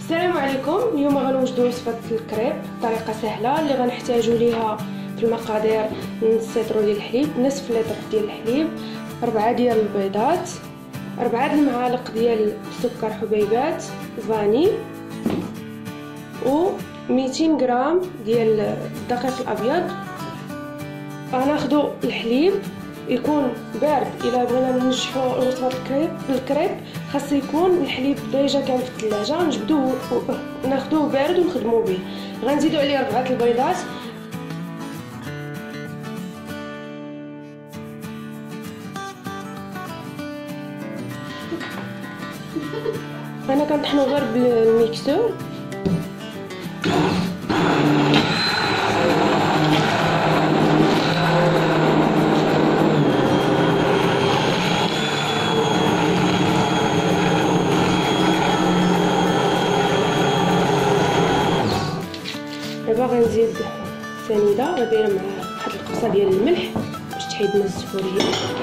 السلام عليكم. اليوم غنوجدوا وصفه الكريب بطريقه سهله اللي غنحتاجوا ليها في المقادير: نص لتر ديال الحليب، نصف لتر ديال الحليب، 4 ديال البيضات، 4 المعالق ديال السكر حبيبات فاني، و 200 غرام ديال الدقيق الابيض. غناخذوا الحليب يكون بارد. الا بغينا ننجحوا وصفه الكريب خاص يكون الحليب ديجا كان في الثلاجه، نجبدوه ناخذوه بارد ونخدموا به. غنزيدوا عليه 4 البيضات، انا كنطحنو غير بالميكسور. دابا غنزيد سنيده غاديره مع واحد القبصه ديال الملح باش تحيد لنا الزفوريه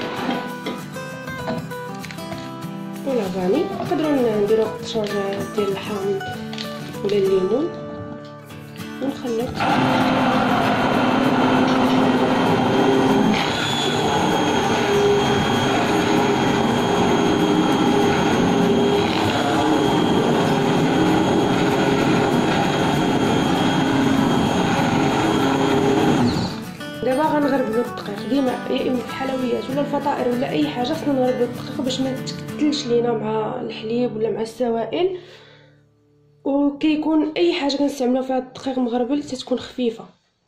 ولا فاني. نقدروا نديروا قطره ديال الحامض ولا الليمون ونخلط. دابا غنغربلو الدقيق. ديما يا اما في الحلويات ولا الفطائر ولا اي حاجه خصنا نغربلو الدقيق باش ما يتكتلش لينا مع الحليب ولا مع السوائل، وكيكون اي حاجه كنستعملوها فيها الدقيق مغربل تتكون خفيفه.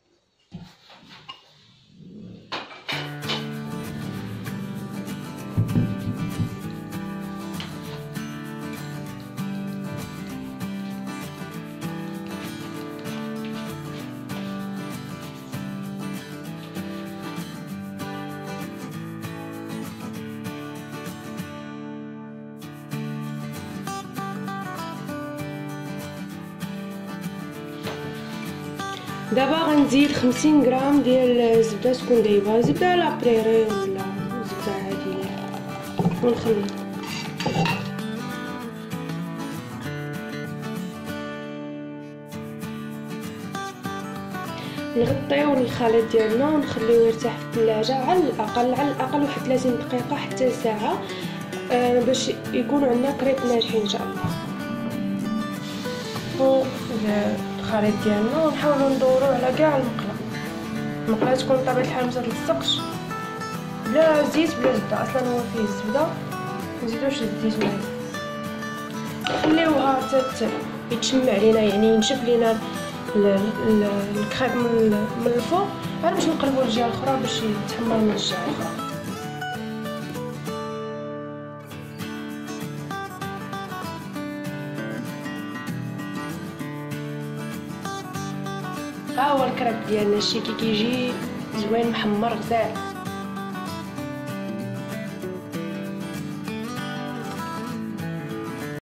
دابا غنزيد 50 غرام ديال الزبده تكون دايبه، زبده لا بريري ولا زبده عاديه، ونخلط. نغطيو الخليط ديالنا ونخليوه يرتاح في الثلاجه على الاقل واحد 30 دقيقه حتى ساعه باش يكونوا عندنا كريب ناجحين ان شاء الله. الخليط ديالنا ونحاولوا ندوروا على كاع المقله تكون بطبيعه الحال ما تلصقش، بلا زيت بلا زبده. اصلا هو فيه الزبده، نزيدوش الزيت معاه، نخليوها حتى يتشمع علينا، يعني ينشف لينا الكريب من الفوق، عاد باش نقلبوا الجهه الاخرى باش يتحمر من الجهه الاخرى. ها هو الكريب ديالنا، الشي كيجي زوين محمر غزال.